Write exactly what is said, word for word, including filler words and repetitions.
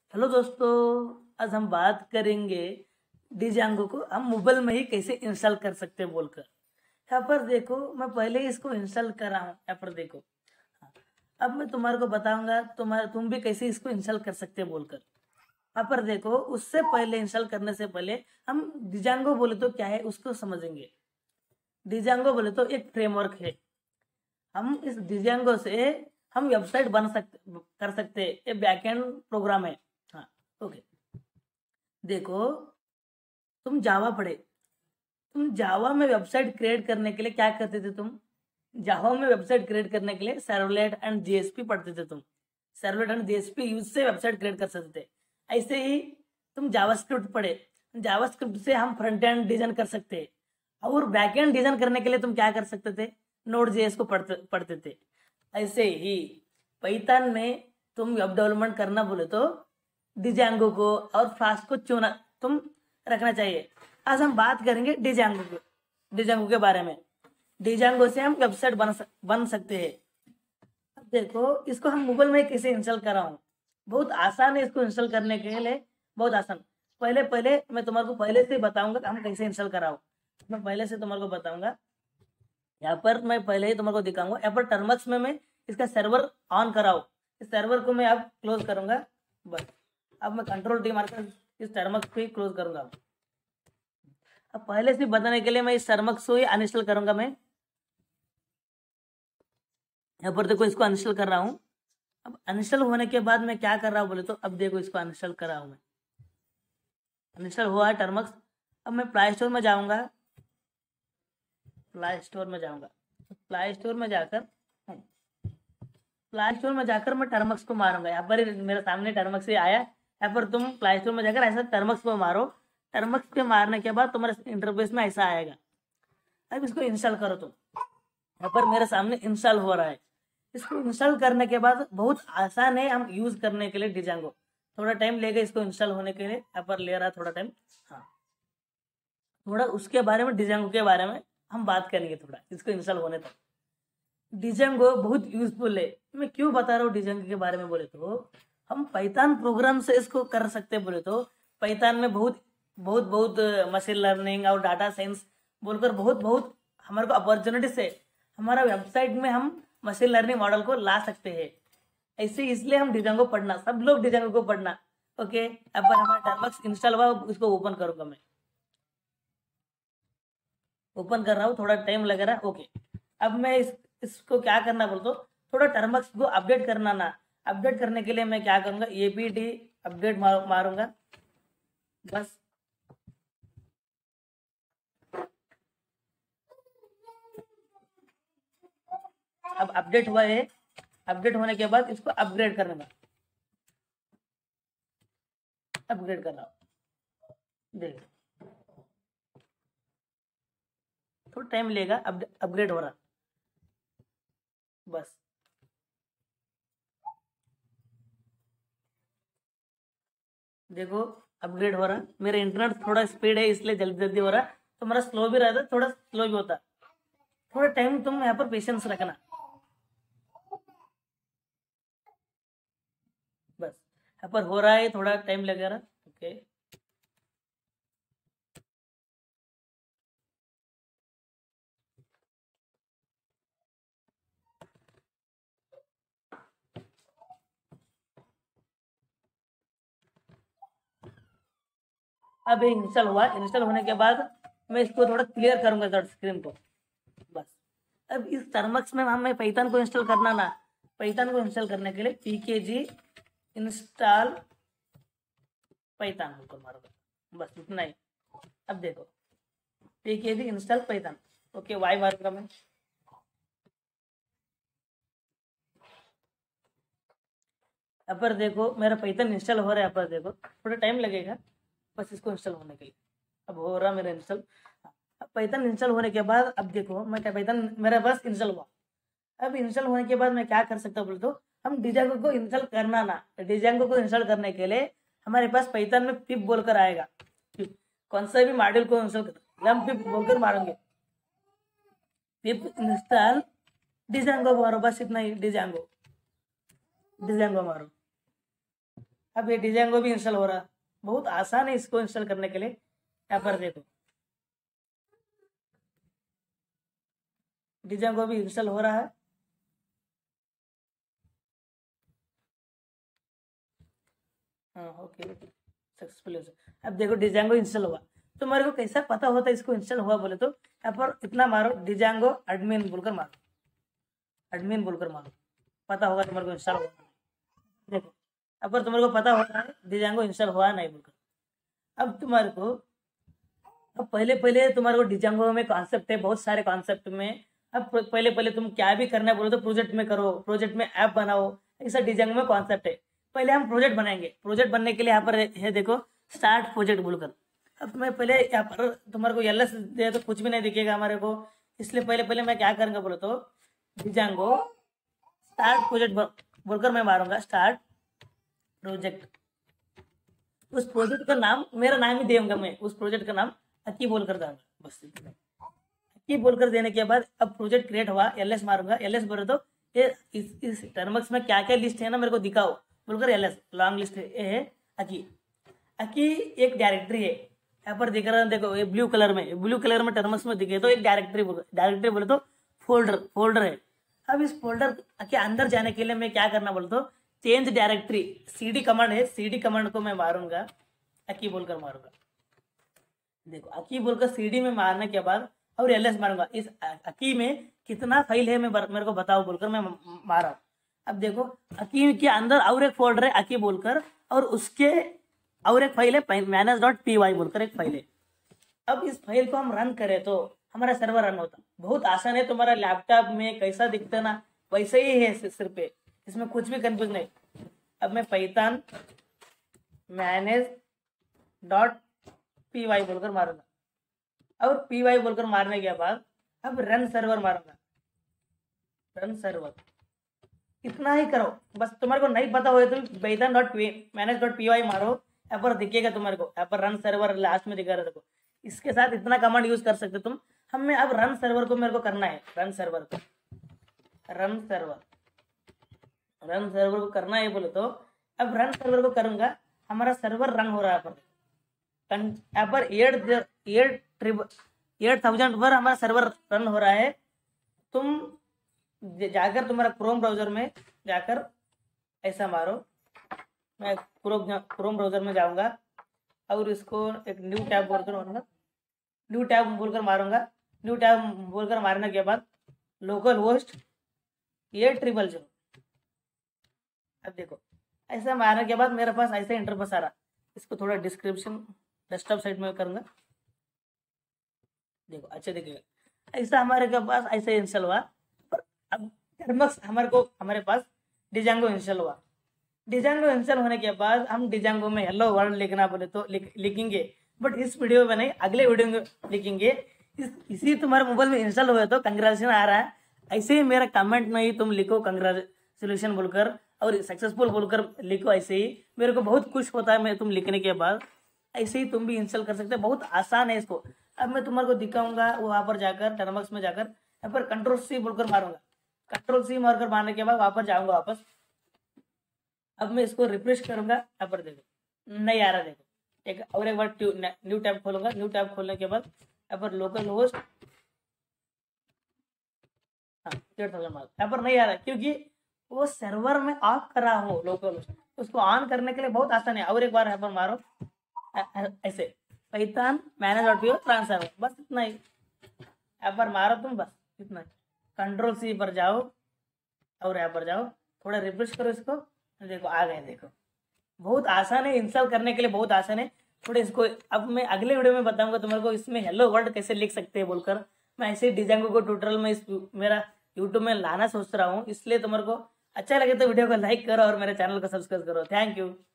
Hello दोस्तों, आज हम बात करेंगे डिजांगो को हम मोबाइल में ही कैसे इंस्टॉल कर सकते हैं बोलकर। यहाँ पर देखो, मैं पहले ही इसको इंस्टॉल कर रहा हूँ। यहाँ पर देखो, हाँ, अब मैं तुम्हारे को बताऊंगा तुम्हारे तुम भी कैसे इसको इंस्टॉल कर सकते हैं बोलकर। यहाँ पर देखो, उससे पहले इंस्टॉल करने से पहले हम डिजांगो बोले तो क्या है उसको समझेंगे। डिजांगो बोले तो एक फ्रेमवर्क है। हम इस डिजांगो से हम वेबसाइट बन सकते कर सकते हैं। ये बैकएंड प्रोग्राम है। हाँ, ओके। देखो, तुम जावा पढ़े, तुम जावा में वेबसाइट क्रिएट करने के लिए क्या करते थे? तुम जावा में वेबसाइट क्रिएट करने के लिए सर्वलेट एंड जेएसपी पढ़ते थे। तुम सर्वलेट एंड जेएसपी यूज से वेबसाइट क्रिएट कर सकते थे। ऐसे ही तुम जावास्क्रिप्ट पढ़े, जावास्क्रिप्ट से हम फ्रंट एंड डिजाइन कर सकते हैं। और बैक एंड डिजाइन करने के लिए तुम क्या कर सकते थे? नोड जेएस को पढ़ते पढ़ते थे। ऐसे ही पाइथन में तुम वेब डेवलपमेंट करना बोले तो डिजांगो को और फ्लास्क को चुना तुम रखना चाहिए। आज हम बात करेंगे डिजांगो के डिजांगो के बारे में। डिजांगो से हम वेबसाइट बन सक, बन सकते हैं। अब देखो, इसको हम गूगल में कैसे इंस्टॉल कर रहा हूँ। बहुत आसान है इसको इंस्टॉल करने के लिए, बहुत आसान। पहले पहले मैं तुम्हारे को पहले से बताऊंगा कि हम कैसे इंस्टॉल कर रहा हूँ। मैं पहले से तुम्हारे को बताऊंगा। यहाँ पर मैं पहले ही तुम्हारे को दिखाऊंगा। यहाँ पर टर्मक्स में मैं इसका सर्वर ऑन कराऊँ। इस सर्वर को मैं अब क्लोज करूंगा। बस, अब मैं कंट्रोल टी मारकर इस टर्मक्स को ही क्लोज करूंगा। अब पहले से बताने के लिए मैं इस टर्मक्स को ही अनइंस्टॉल करूंगा। मैं यहाँ पर देखो, इसको अनइंस्टॉल कर रहा हूँ। अब अनइंस्टॉल होने के बाद मैं क्या कर रहा हूँ बोले तो, अब देखो, इसको अनइंस्टॉल कर रहा हूँ मैं। अनइंस्टॉल हुआ है टर्मक्स। अब मैं प्ले स्टोर में जाऊंगा। प्ले स्टोर में जाऊंगा प्ले स्टोर में जाकर प्ले स्टोर में जाकर मैं टर्मक्स को मारूंगा। यहाँ पर मेरे सामने टर्मक्स ही आया। यहाँ पर तुम प्ले स्टोर में जाकर ऐसा टर्मक्स को मारो। टर्मक्स के मारने के बाद तुम्हारे इंटरफेस में ऐसा आएगा। अब इसको इंस्टॉल करो। तुम यहाँ पर मेरे सामने इंस्टॉल हो रहा है। इसको इंस्टॉल करने के बाद बहुत आसान है हम यूज करने के लिए डिजांगो। थोड़ा टाइम लेगा इसको इंस्टॉल होने के लिए। यहाँ पर ले रहा है थोड़ा टाइम। हाँ, थोड़ा उसके बारे में, डिजांगो के बारे में हम बात करेंगे थोड़ा इसको इंस्टॉल होने तक। डिजांगो बहुत यूजफुल है। मैं क्यों बता रहा हूँ डिजांगो के बारे में बोले तो, हम पाइथन प्रोग्राम से इसको कर सकते हैं बोले तो। पाइथन में बहुत बहुत बहुत मशीन लर्निंग और डाटा साइंस बोलकर बहुत बहुत हमारे को अपॉर्चुनिटीज है। हमारा वेबसाइट में हम मशीन लर्निंग मॉडल को ला सकते हैं। ऐसे इसलिए हम डिजांगो पढ़ना, सब लोग डिजांगो को पढ़ना। ओके, अब हमारा टर्मक्स इंस्टॉल हुआ, उसको ओपन करूंगा मैं। ओपन कर रहा हूँ, थोड़ा टाइम लग रहा है। ओके, अब मैं इस इसको क्या करना बोल तो, थोड़ा टर्मक्स को अपडेट करना ना। अपडेट करने के लिए मैं क्या करूंगा, एपीटी अपडेट मार, मारूंगा बस। अब अपडेट हुआ है। अपडेट होने के बाद इसको अपग्रेड करना, अपग्रेड कर रहा हूँ। देख, थोड़ा टाइम लेगा, अपग्रेड हो रहा बस। देखो, अपग्रेड हो रहा। मेरा इंटरनेट थोड़ा स्पीड है इसलिए जल्दी जल्दी हो रहा। तो मेरा स्लो भी रहता, थोड़ा स्लो भी होता। थोड़ा टाइम तुम यहाँ पर पेशेंस रखना बस। यहाँ पर हो रहा है, थोड़ा टाइम लगेगा। ओके, अब ये इंस्टॉल हुआ। इंस्टॉल होने के बाद मैं इसको थोड़ा क्लियर करूंगा स्क्रीन को बस। अब इस टर्मक्स में हमें पाइथन को इंस्टॉल करना ना। पाइथन को इंस्टॉल करने के लिए पीकेजी इंस्टॉल पाइथन को मारूंगा बस, इतना ही। अब देखो, PKG install python. Okay, Y मारूंगा मैं। यहाँ पर देखो, मेरा पाइथन इंस्टॉल हो रहा है। यहाँ पर देखो, थोड़ा टाइम लगेगा बस इसको इंस्टॉल होने के लिए। अब हो रहा मेरा इंस्टॉल। अब पाइथन इंस्टॉल होने के बाद अब देखो, मैं क्या पाइथन मेरा बस इंस्टॉल हुआ। अब इंस्टॉल होने के बाद मैं क्या कर सकता हूँ बोले तो, हम डिजांगो को इंस्टॉल करना ना। डिजांगो को इंस्टॉल करने के लिए हमारे पास पाइथन में पिप बोलकर आएगा। पिप, कौन सा भी मॉड्यूल को इंस्टॉल कर, हम पिप बोलकर मारेंगे। पिप इंस्टॉल डिजांगो मारो, बस इतना ही। डिजांगो डिजांगो मारो। अब ये डिजांगो भी इंस्टॉल हो रहा है, बहुत आसान है इसको इंस्टॉल करने के लिए। यहाँ पर देखो डिजांगो भी इंस्टॉल हो रहा है। हाँ ओके सक्सेसफुल। अब देखो डिजांगो इंस्टॉल हुआ, तो मेरे को कैसा पता होता है इसको इंस्टॉल हुआ बोले तो यहाँ पर इतना मारो डिजांगो एडमिन बोलकर मारो, एडमिन बोलकर मारो, पता होगा तुम्हारे को इंस्टॉल हुआ। देखो अब पर तुम्हारे को पता होता है डिजांगो इंस्टॉल हुआ नहीं बोलकर। अब तुम्हारे को अब पहले पहले तुम्हारे को डिजांगो में कॉन्सेप्ट है बहुत सारे कॉन्सेप्ट में। अब पहले पहले तुम क्या भी करना है बोलो तो प्रोजेक्ट में करो, प्रोजेक्ट में ऐप बनाओ, ऐसा डिजांगो में कॉन्सेप्ट है। पहले हम प्रोजेक्ट बनाएंगे, प्रोजेक्ट बनने के लिए यहाँ पर है देखो स्टार्ट प्रोजेक्ट बोलकर। अब मैं पहले यहाँ पर तुम्हारे को एल एस दे तो कुछ भी नहीं दिखेगा हमारे को, इसलिए पहले पहले मैं क्या करूँगा बोलो तो डिजांगो स्टार्ट प्रोजेक्ट बोलकर मैं मारूंगा स्टार्ट प्रोजेक्ट। उस प्रोजेक्ट का नाम मेरा नाम ही दूंगा मैं, उस प्रोजेक्ट का नाम अकी बोलकर दूंगा, बस अकी बोलकर देने के बाद अब प्रोजेक्ट क्रिएट हुआ, एल एस मारूंगा। एल एस बोले तो ये इस इस टर्मक्स में क्या क्या लिस्ट है ना मेरे को दिखाओ बोलकर एल एस लॉन्ग लिस्ट है अकी। अकी एक डायरेक्टरी है, यहाँ पर दिख रहा है देखो ये ब्लू कलर में, ब्लू कलर में टर्मक्स में दिखे तो एक डायरेक्टरी बोल डायरेक्टरी बोले तो फोल्डर फोल्डर है। अब इस फोल्डर के अंदर जाने के लिए मैं क्या करना बोले तो चेंज डायरेक्टरी सीडी कमांड है, सीडी कमांड को मैं मारूंगा अकी बोलकर मारूंगा। देखो अकी बोलकर सीडी में मारने के बाद और एल एस मारूंगा, इस अकी में कितना फाइल है मैं मेरे को बताओ बोलकर मैं मारा। अब देखो अकी के अंदर और एक फोल्डर है अकी बोलकर, और उसके और एक फाइल है मैनेज डॉट पी वाई बोलकर एक फाइल है। अब इस फाइल को हम रन करें तो हमारा सर्वर रन होता, बहुत आसान है। तुम्हारा लैपटॉप में कैसा दिखता ना वैसे ही है सिर पे, इसमें कुछ भी कंफ्यूज नहीं। अब मैं python manage dot P Y बोलकर मारूंगा, और पी वाई बोलकर मारने के बाद अब रन सर्वर मारूंगा, रन सर्वर। इतना ही करो बस। तुम्हारे को नहीं पता हो तो python dot manage dot P Y मारो, यहाँ पर दिखेगा तुम्हारे को, यहाँ पर रन सर्वर लास्ट में दिखा रहा देखो। इसके साथ इतना कमांड यूज कर सकते तुम। हमें अब रन सर्वर को मेरे को करना है, रन सर्वर को रन सर्वर रन सर्वर को करना है बोले तो अब रन सर्वर को करूंगा, हमारा सर्वर रन हो रहा है। पर यहाँ पर eight eight trip eight thousand पर हमारा सर्वर रन हो रहा है। तुम जाकर तुम्हारा क्रोम ब्राउजर में जाकर ऐसा मारो, मैं क्रोम क्रोम ब्राउजर में जाऊंगा और इसको एक न्यू टैब बोलकर मारूंगा, न्यू टैब बोलकर मारूंगा। न्यू टैब बोलकर मारने के बाद लोकल होस्ट ये ट्रिपल जीरो। अब देखो ऐसा मारने के बाद मेरे पास ऐसा इंटरफेस आ रहा, इसको थोड़ा डिस्क्रिप्शन डेस्कटॉप साइड में करूंगा, देखो अच्छे दिखेगा। ऐसा हमारे के पास ऐसे इंस्टॉल हुआ। अब टर्मक्स हमारे को हमारे पास डिजांगो इंस्टॉल हुआ। डिजांगो इंस्टॉल होने के बाद हम डिजांगो में हेलो वर्ल्ड लिखना बोले तो लिख, लिखेंगे, बट इस वीडियो में नहीं अगले वीडियो में लिखेंगे। इस, इसी तुम्हारे मोबाइल में इंस्टॉल हुआ तो कंग्रेचुलेशन आ रहा है। ऐसे ही मेरा कमेंट में ही तुम लिखो कंग्रेचुलेशन बोलकर और सक्सेसफुल बोलकर लिखो, ऐसे ही मेरे को बहुत खुश होता है मैं तुम लिखने के बाद। ऐसे ही तुम भी इंस्टॉल कर सकते हो, बहुत आसान है इसको। अब मैं तुम्हारे को दिखाऊंगा, वहां पर जाकर टर्मक्स में जाकर यहाँ पर कंट्रोल सी बोलकर मारूंगा, कंट्रोल सी मारकर मारने के बाद वहां पर जाऊंगा वापस। अब मैं इसको रिफ्रेश करूंगा, यहाँ पर देखो नहीं आ रहा, देखो एक और एक बार न्यू टैब खोलूंगा। न्यू टैब खोलने के बाद यहाँ पर लोकल होस्ट हाँ एट थाउजेंड मार्क यहाँ पर नहीं आ रहा, क्योंकि वो सर्वर में ऑफ करा हो लोकल होस्ट। उसको ऑन करने के लिए बहुत आसान है। और एक बार यहाँ पर मारो ऐसे python manage dot P transfer, बस इतना ही यहाँ पर मारो तुम, बस इतना ही। कंट्रोल सी पर जाओ और यहाँ पर जाओ, थोड़ा रिफ्रेश करो इसको, देखो आ गए। देखो बहुत आसान है, इंस्टॉल करने के लिए बहुत आसान है। थोड़े इसको अब मैं अगले वीडियो में बताऊंगा तुम्हारे को इसमें हेलो वर्ल्ड कैसे लिख सकते हैं बोलकर। मैं ऐसे डिजांगो को ट्यूटोरियल में इस मेरा यूट्यूब में लाना सोच रहा हूँ, इसलिए तुम्हारे को अच्छा लगे तो वीडियो को लाइक करो और मेरे चैनल को सब्सक्राइब करो। Thank you.